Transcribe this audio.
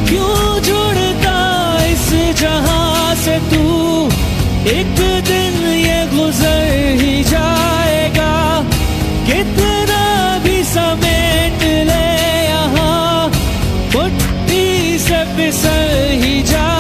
क्यों जुड़ता इस जहां से तू, एक दिन ये गुजर ही जाएगा। कितना भी समेट ले यहाँ, मुट्ठी से फिसल ही जाएगा।